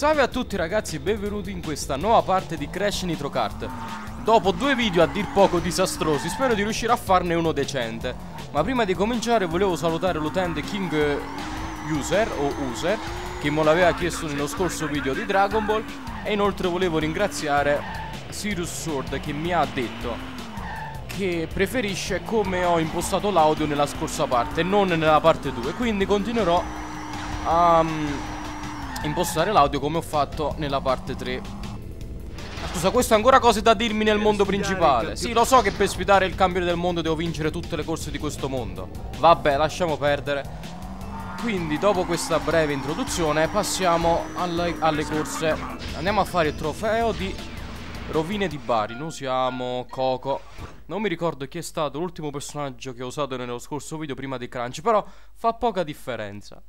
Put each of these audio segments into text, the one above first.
Salve a tutti ragazzi e benvenuti in questa nuova parte di Crash Nitro Kart. Dopo due video a dir poco disastrosi, spero di riuscire a farne uno decente. Ma prima di cominciare volevo salutare l'utente King User o User, che me l'aveva chiesto nello scorso video di Dragon Ball. E inoltre volevo ringraziare Sirius Sword, che mi ha detto che preferisce come ho impostato l'audio nella scorsa parte e non nella parte 2. Quindi continuerò a impostare l'audio come ho fatto nella parte 3. Scusa, questo è ancora cose da dirmi nel mondo principale. Sì, lo so che per sfidare il campione del mondo devo vincere tutte le corse di questo mondo. Vabbè, lasciamo perdere. Quindi dopo questa breve introduzione passiamo alle corse. Andiamo a fare il trofeo di rovine di Bari. Noi siamo Coco. Non mi ricordo chi è stato l'ultimo personaggio che ho usato nello scorso video prima di Crunch, però fa poca differenza.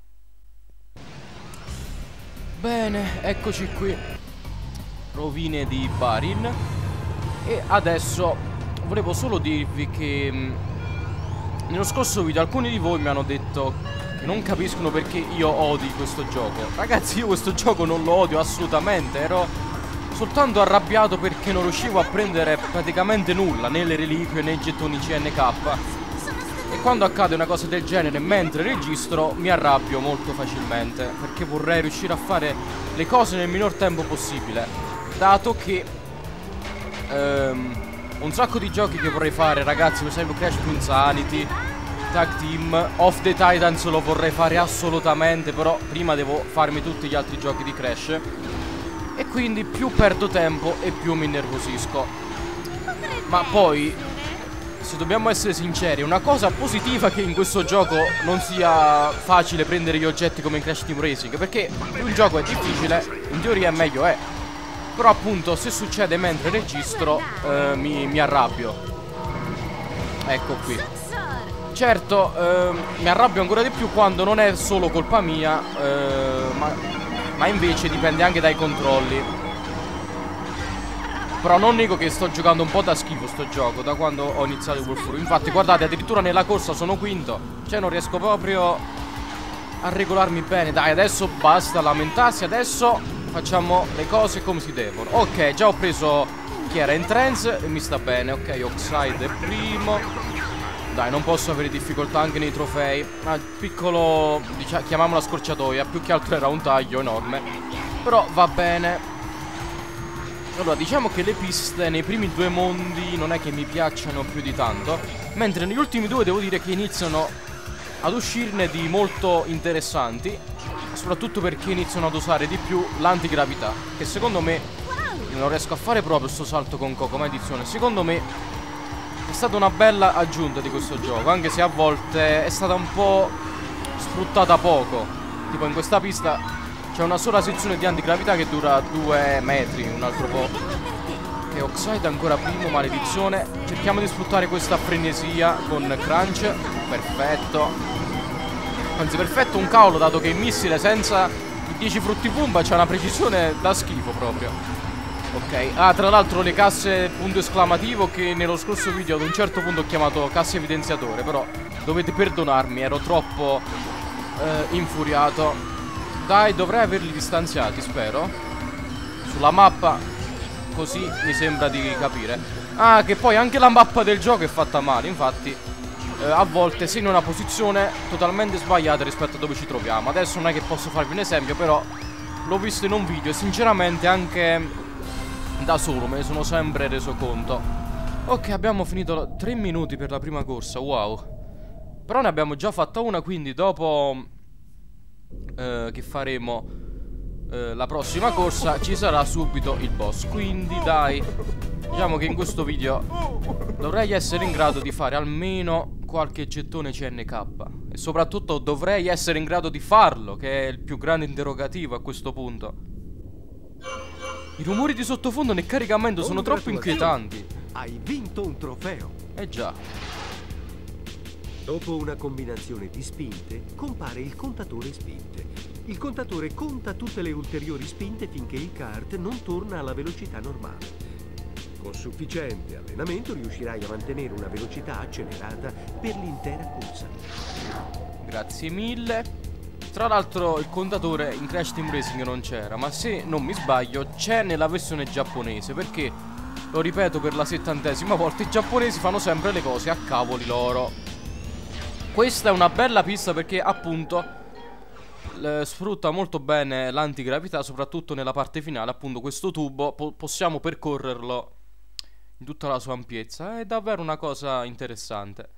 Bene, eccoci qui. Rovine di Barin. E adesso volevo solo dirvi che nello scorso video alcuni di voi mi hanno detto che non capiscono perché io odi questo gioco. Ragazzi, io questo gioco non lo odio assolutamente. Ero soltanto arrabbiato perché non riuscivo a prendere praticamente nulla, né le reliquie né i gettoni CNK. E quando accade una cosa del genere mentre registro mi arrabbio molto facilmente, perché vorrei riuscire a fare le cose nel minor tempo possibile, dato che un sacco di giochi che vorrei fare, ragazzi, per esempio Crash to Insanity, Tag Team, Off the Titans lo vorrei fare assolutamente, però prima devo farmi tutti gli altri giochi di Crash. E quindi più perdo tempo e più mi innervosisco. Ma poi, se dobbiamo essere sinceri, una cosa positiva che in questo gioco non sia facile prendere gli oggetti come in Crash Team Racing, perché più un gioco è difficile, in teoria meglio è. Però appunto se succede mentre registro mi arrabbio. Ecco qui. Certo, mi arrabbio ancora di più quando non è solo colpa mia, ma invece dipende anche dai controlli. Però non nego che sto giocando un po' da schifo sto gioco da quando ho iniziato col furo. Infatti guardate, addirittura nella corsa sono quinto. Cioè non riesco proprio a regolarmi bene. Dai, adesso basta lamentarsi. Adesso facciamo le cose come si devono. Ok, già ho preso chi era Entrance e mi sta bene. Ok, Oxide è primo. Dai, non posso avere difficoltà anche nei trofei. Ah, piccolo, diciamo, chiamiamola scorciatoia. Più che altro era un taglio enorme, però va bene. Allora, diciamo che le piste nei primi due mondi non è che mi piacciono più di tanto, mentre negli ultimi due devo dire che iniziano ad uscirne di molto interessanti, soprattutto perché iniziano ad usare di più l'antigravità, che secondo me non riesco a fare proprio sto salto con Coco Maledizione. Secondo me è stata una bella aggiunta di questo gioco, anche se a volte è stata un po' sfruttata poco. Tipo in questa pista c'è una sola sezione di antigravità che dura 2 metri, un altro po'. Ok, Oxide ancora primo, maledizione. Cerchiamo di sfruttare questa frenesia con Crunch. Perfetto. Anzi, perfetto un cavolo, dato che il missile senza i 10 frutti pumba c'ha una precisione da schifo proprio. Ok, ah, tra l'altro le casse punto esclamativo, che nello scorso video ad un certo punto ho chiamato casse evidenziatore, però dovete perdonarmi, ero troppo infuriato. Dai, dovrei averli distanziati, spero. Sulla mappa, così mi sembra di capire. Ah, che poi anche la mappa del gioco è fatta male. Infatti a volte sei in una posizione totalmente sbagliata rispetto a dove ci troviamo. Adesso non è che posso farvi un esempio, però l'ho visto in un video e sinceramente anche da solo me ne sono sempre reso conto. Ok, abbiamo finito 3 minuti per la prima corsa, wow. Però ne abbiamo già fatta una, quindi dopo che faremo la prossima corsa ci sarà subito il boss. Quindi dai, diciamo che in questo video dovrei essere in grado di fare almeno qualche gettone CNK. E soprattutto dovrei essere in grado di farlo, che è il più grande interrogativo a questo punto. I rumori di sottofondo nel caricamento sono troppo inquietanti. Hai vinto un trofeo. Eh già. Dopo una combinazione di spinte, compare il contatore spinte. Il contatore conta tutte le ulteriori spinte finché il kart non torna alla velocità normale. Con sufficiente allenamento riuscirai a mantenere una velocità accelerata per l'intera corsa. Grazie mille. Tra l'altro il contatore in Crash Team Racing non c'era, ma se non mi sbaglio c'è nella versione giapponese, perché, lo ripeto per la 70ª volta, i giapponesi fanno sempre le cose a cavoli loro. Questa è una bella pista perché appunto sfrutta molto bene l'antigravità, soprattutto nella parte finale. Appunto questo tubo possiamo percorrerlo in tutta la sua ampiezza. È davvero una cosa interessante.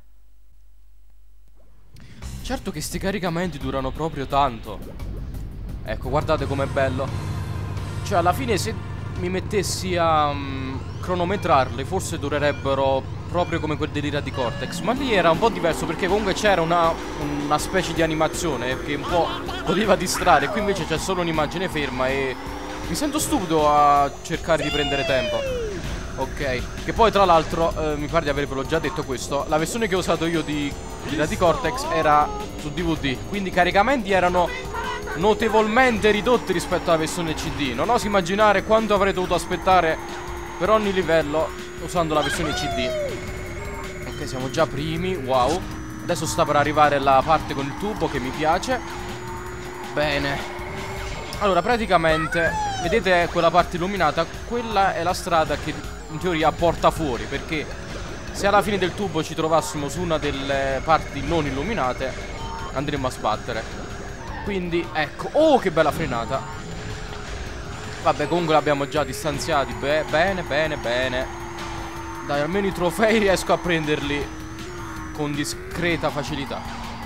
Certo che sti caricamenti durano proprio tanto. Ecco, guardate com'è bello. Cioè alla fine se mi mettessi a cronometrarli forse durerebbero proprio come quel dell'ira di Cortex. Ma lì era un po' diverso perché comunque c'era una specie di animazione che un po' poteva distrarre. Qui invece c'è solo un'immagine ferma e mi sento stupido a cercare di prendere tempo. Ok, che poi tra l'altro mi pare di avervelo già detto questo, la versione che ho usato io di ira di Cortex era su DVD, quindi i caricamenti erano notevolmente ridotti rispetto alla versione CD. Non oso immaginare quanto avrei dovuto aspettare per ogni livello usando la versione CD. Ok, siamo già primi, wow. Adesso sta per arrivare la parte con il tubo che mi piace. Bene. Allora, praticamente, vedete quella parte illuminata? Quella è la strada che in teoria porta fuori, perché se alla fine del tubo ci trovassimo su una delle parti non illuminate andremmo a sbattere. Quindi, ecco. Oh, che bella frenata. Vabbè, comunque l'abbiamo già distanziati. Bene, bene, bene. Dai, almeno i trofei riesco a prenderli con discreta facilità.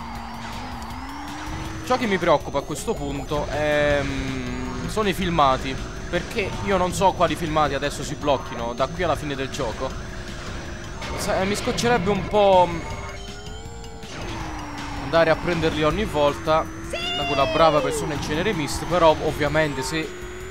Ciò che mi preoccupa a questo punto sono i filmati, perché io non so quali filmati adesso si blocchino da qui alla fine del gioco. Mi scoccerebbe un po' andare a prenderli ogni volta da quella brava persona in Cenere Mist. Però ovviamente se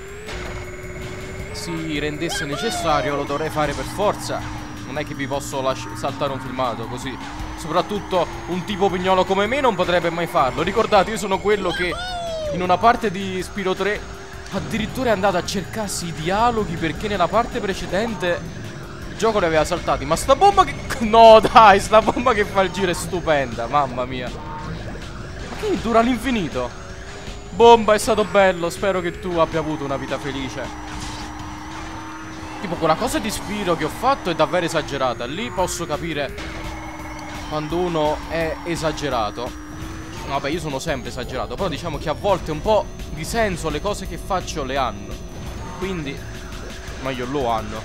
si rendesse necessario lo dovrei fare per forza. Non è che vi posso saltare un filmato così. Soprattutto un tipo pignolo come me non potrebbe mai farlo. Ricordate, io sono quello che in una parte di Spyro 3 addirittura è andato a cercarsi i dialoghi, perché nella parte precedente il gioco li aveva saltati. Ma sta bomba che... No dai, sta bomba che fa il giro è stupenda, mamma mia. Ma che dura all'infinito? Bomba, è stato bello, spero che tu abbia avuto una vita felice. Tipo quella cosa di Spyro che ho fatto è davvero esagerata. Lì posso capire quando uno è esagerato. No, vabbè, io sono sempre esagerato, però diciamo che a volte un po' di senso le cose che faccio le hanno. Quindi meglio lo hanno.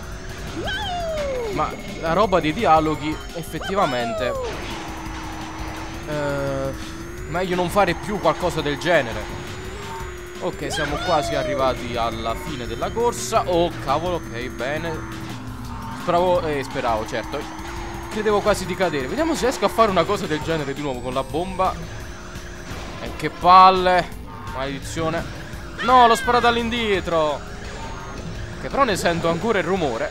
Ma la roba dei dialoghi effettivamente meglio non fare più qualcosa del genere. Ok, siamo quasi arrivati alla fine della corsa. Oh cavolo, ok, bene. Speravo, certo. Credevo quasi di cadere. Vediamo se riesco a fare una cosa del genere di nuovo con la bomba. E che palle. Maledizione. No, l'ho sparato all'indietro. Che però ne sento ancora il rumore.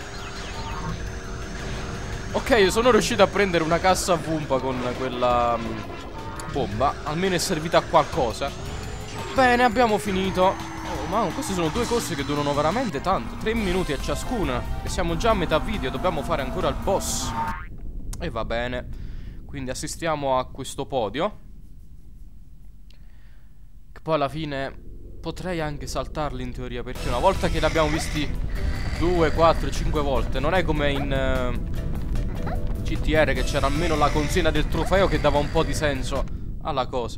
Ok, sono riuscito a prendere una cassa a vumpa con quella bomba. Almeno è servita a qualcosa. Bene, abbiamo finito. Oh, ma queste sono due corse che durano veramente tanto. 3 minuti a ciascuna. E siamo già a metà video. Dobbiamo fare ancora il boss. E va bene. Quindi assistiamo a questo podio, che poi alla fine potrei anche saltarli in teoria, perché una volta che li abbiamo visti 2, 4, 5 volte, non è come in GTR che c'era almeno la consegna del trofeo che dava un po' di senso alla cosa.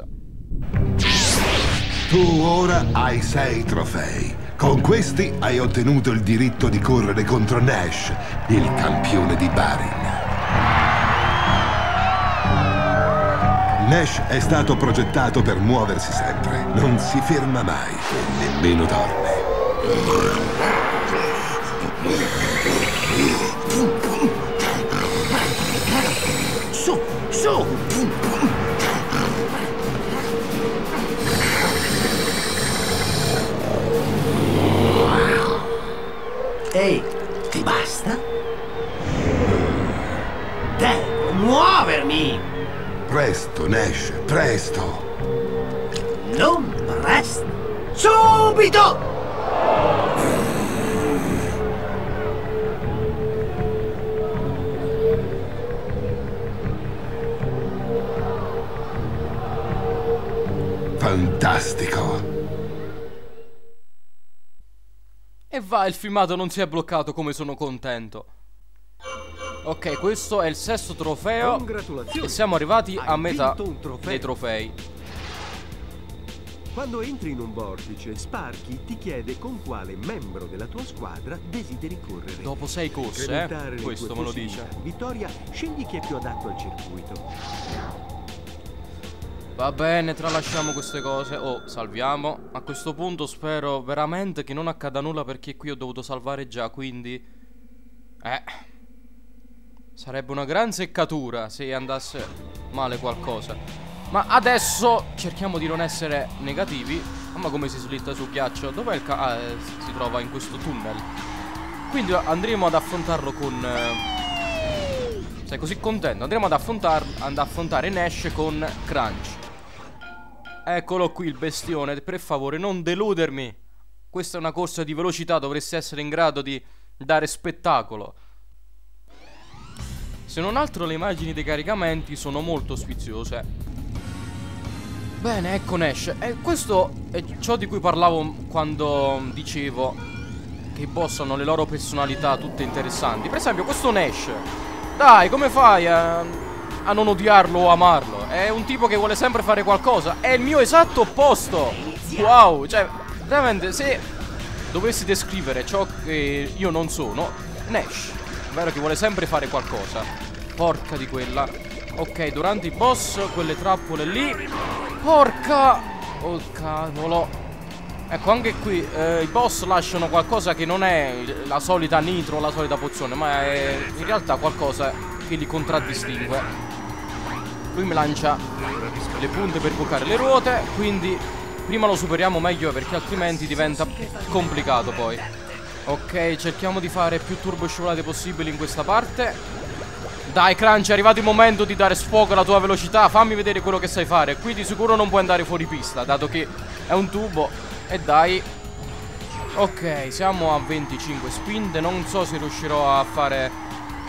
Tu ora hai 6 trofei. Con questi hai ottenuto il diritto di correre contro Nash, il campione di Barin. Nash è stato progettato per muoversi sempre. Non si ferma mai, nemmeno dorme. Su, su! Ehi, ti basta? Devo muovermi! Presto, Nash, presto! Non presto! Subito! Fantastico! E va, il filmato non si è bloccato, come sono contento. Ok, questo è il sesto trofeo. E siamo arrivati a metà dei trofei. Quando entri in un vortice, Sparky ti chiede con quale membro della tua squadra desideri correre. Dopo 6 corse, questo me lo dice. Vittoria, scegli chi è più adatto al circuito. Va bene, tralasciamo queste cose. Oh, salviamo. A questo punto spero veramente che non accada nulla, perché qui ho dovuto salvare già, quindi sarebbe una gran seccatura se andasse male qualcosa. Ma adesso cerchiamo di non essere negativi. Ma come si slitta sul ghiaccio? Dov'è il si trova in questo tunnel. Quindi andremo ad affrontarlo con... sei così contento? Andremo ad affrontare Nash con Crunch. Eccolo qui il bestione. Per favore non deludermi. Questa è una corsa di velocità, dovresti essere in grado di dare spettacolo. Se non altro le immagini dei caricamenti sono molto sfiziose. Bene, ecco Nash. E questo è ciò di cui parlavo quando dicevo che i boss hanno le loro personalità tutte interessanti. Per esempio questo Nash, dai, come fai a non odiarlo o amarlo? È un tipo che vuole sempre fare qualcosa. È il mio esatto opposto. Wow, cioè veramente, se dovessi descrivere ciò che io non sono, Nash, vero che vuole sempre fare qualcosa. Porca di quella. Ok, durante i boss, quelle trappole lì. Porca! Oh cavolo. Ecco, anche qui i boss lasciano qualcosa che non è la solita nitro, la solita pozione, ma è in realtà qualcosa che li contraddistingue. Lui mi lancia le punte per bucare le ruote, quindi prima lo superiamo meglio, perché altrimenti diventa complicato poi. Ok, cerchiamo di fare più turbo scivolate possibili in questa parte. Dai Crunch, è arrivato il momento di dare sfogo alla tua velocità. Fammi vedere quello che sai fare. Qui di sicuro non puoi andare fuori pista, dato che è un tubo. E dai. Ok, siamo a 25 spinte. Non so se riuscirò a fare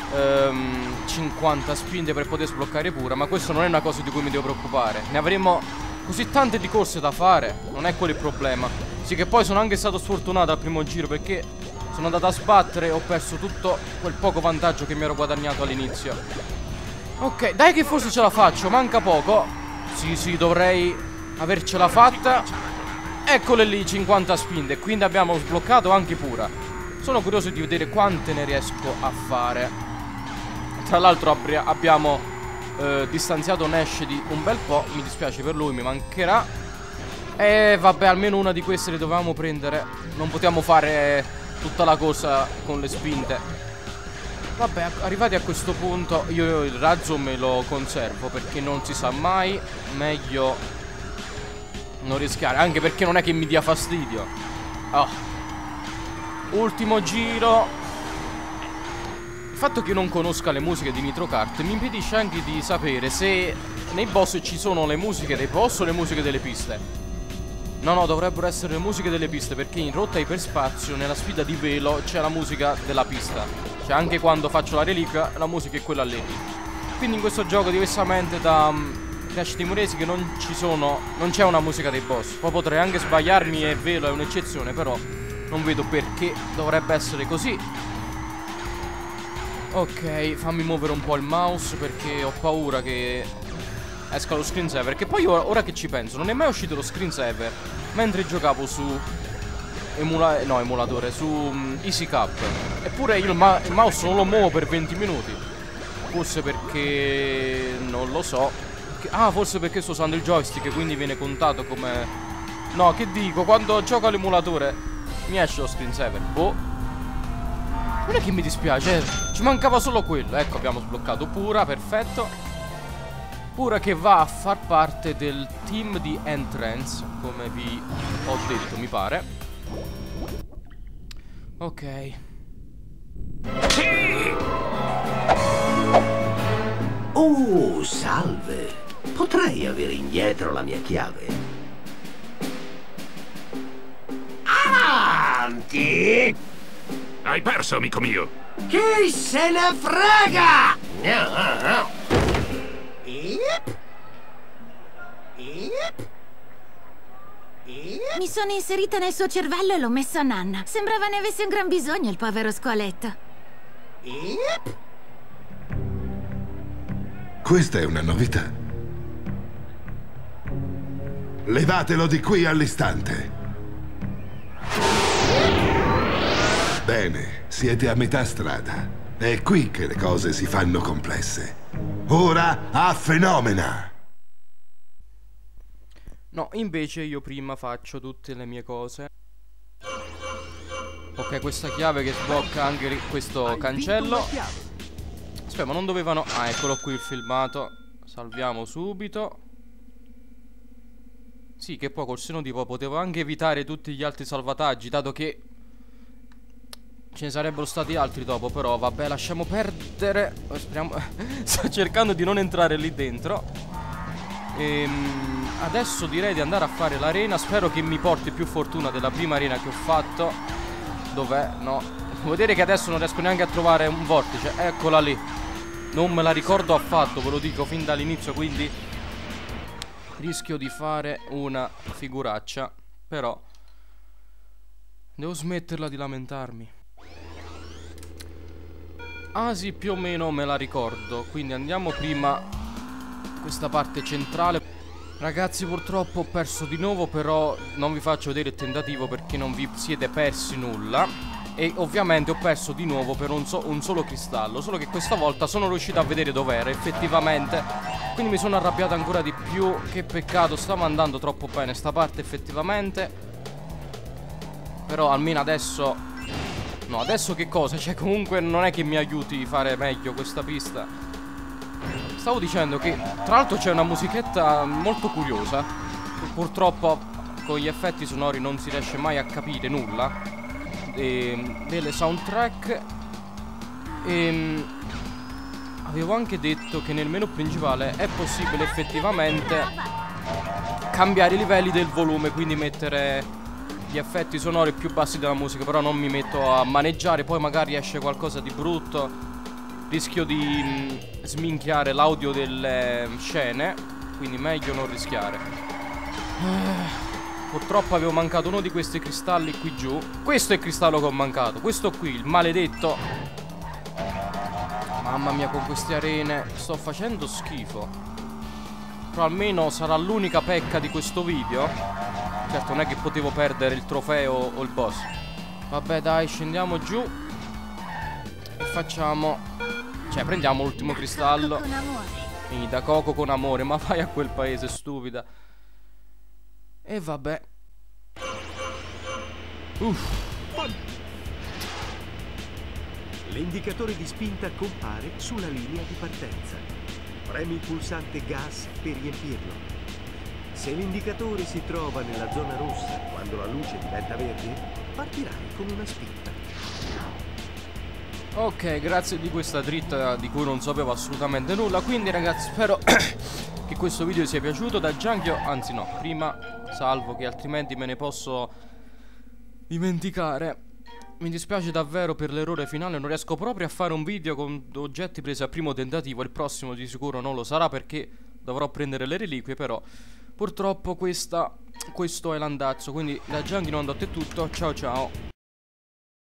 50 spinte per poter sbloccare pura, ma questo non è una cosa di cui mi devo preoccupare. Ne avremo così tante di corse da fare. Non è quello il problema. Sì, che poi sono anche stato sfortunato al primo giro, perché sono andato a sbattere e ho perso tutto quel poco vantaggio che mi ero guadagnato all'inizio. Ok, dai che forse ce la faccio. Manca poco. Sì, dovrei avercela fatta. Eccole lì, 50 spinte. Quindi abbiamo sbloccato anche pura. Sono curioso di vedere quante ne riesco a fare. Tra l'altro abbiamo distanziato Nash di un bel po'. Mi dispiace per lui, mi mancherà. E vabbè, almeno una di queste le dovevamo prendere. Non potevamo fare tutta la cosa con le spinte. Vabbè, arrivati a questo punto io il razzo me lo conservo, perché non si sa mai. Meglio non rischiare, anche perché non è che mi dia fastidio. Ultimo giro. Il fatto che io non conosca le musiche di Nitro Kart mi impedisce anche di sapere se nei boss ci sono le musiche dei boss o le musiche delle piste. No, dovrebbero essere le musiche delle piste, perché in rotta iperspazio, nella sfida di velo, c'è la musica della pista. Cioè anche quando faccio la reliquia, la musica è quella lì. Quindi in questo gioco, diversamente da Crash Team Racing, non c'è una musica dei boss. Poi potrei anche sbagliarmi e velo è un'eccezione, però non vedo perché dovrebbe essere così. Ok, fammi muovere un po' il mouse, perché ho paura che esca lo screensaver. Che poi ora che ci penso, non è mai uscito lo screensaver mentre giocavo su emulatore, su Easy Cup. Eppure io il mouse non lo muovo per 20 minuti. Forse perché non lo so. Forse perché sto usando il joystick, quindi viene contato come... No, che dico, quando gioco all'emulatore mi esce lo screensaver. Non è che mi dispiace, ci mancava solo quello. Ecco, abbiamo sbloccato Pura, perfetto. Pura che va a far parte del team di Entrance, come vi ho detto, mi pare. Ok. Oh, salve. Potrei avere indietro la mia chiave? Avanti! Hai perso, amico mio! Chi se ne frega? No. Yep. Mi sono inserita nel suo cervello e l'ho messo a nanna. Sembrava ne avesse un gran bisogno il povero squaletto. Questa è una novità. Levatelo di qui all'istante. Bene, siete a metà strada. È qui che le cose si fanno complesse. Ora a fenomena! No, invece io prima faccio tutte le mie cose. Ok, questa chiave che sblocca anche questo cancello. Aspetta, ma non dovevano... Ah, eccolo qui il filmato. Salviamo subito. Sì, che poi col senno di poi potevo anche evitare tutti gli altri salvataggi, dato che ce ne sarebbero stati altri dopo. Però vabbè, lasciamo perdere. Speriamo... Sto cercando di non entrare lì dentro. Adesso direi di andare a fare l'arena. Spero che mi porti più fortuna della prima arena che ho fatto. Dov'è? No. Devo dire che adesso non riesco neanche a trovare un vortice. Eccola lì. Non me la ricordo affatto, ve lo dico fin dall'inizio, quindi rischio di fare una figuraccia. Però devo smetterla di lamentarmi. Ah sì, più o meno me la ricordo. Quindi andiamo prima questa parte centrale. Ragazzi, purtroppo ho perso di nuovo, però non vi faccio vedere il tentativo perché non vi siete persi nulla. E ovviamente ho perso di nuovo per un solo cristallo. Solo che questa volta sono riuscito a vedere dov'era effettivamente. Quindi mi sono arrabbiato ancora di più. Che peccato, stava andando troppo bene sta parte effettivamente. Però almeno adesso... No, adesso che cosa? Cioè comunque non è che mi aiuti a fare meglio questa pista. Stavo dicendo che tra l'altro c'è una musichetta molto curiosa. Purtroppo con gli effetti sonori non si riesce mai a capire nulla delle soundtrack. Avevo anche detto che nel menu principale è possibile effettivamente cambiare i livelli del volume, quindi mettere gli effetti sonori più bassi della musica. Però non mi metto a maneggiare, poi magari esce qualcosa di brutto, rischio di sminchiare l'audio delle scene, quindi meglio non rischiare. Purtroppo avevo mancato uno di questi cristalli qui giù. Questo è il cristallo che ho mancato, questo qui, il maledetto. Mamma mia, con queste arene sto facendo schifo. Però almeno sarà l'unica pecca di questo video. Certo, non è che potevo perdere il trofeo o il boss. Vabbè dai, scendiamo giù e facciamo... Cioè, prendiamo l'ultimo cristallo. Da Coco con amore, ma vai a quel paese, stupida. E vabbè. L'indicatore di spinta compare sulla linea di partenza. Premi il pulsante gas per riempirlo. Se l'indicatore si trova nella zona rossa quando la luce diventa verde, partirai con una spinta. Ok, grazie di questa dritta di cui non sapevo assolutamente nulla. Quindi ragazzi, spero che questo video vi sia piaciuto. Da Junkie, anzi no, prima salvo che altrimenti me ne posso dimenticare. Mi dispiace davvero per l'errore finale. Non riesco proprio a fare un video con oggetti presi al primo tentativo. Il prossimo di sicuro non lo sarà perché dovrò prendere le reliquie. Però purtroppo questo è l'andazzo. Quindi da Junkie non è tutto. Ciao ciao.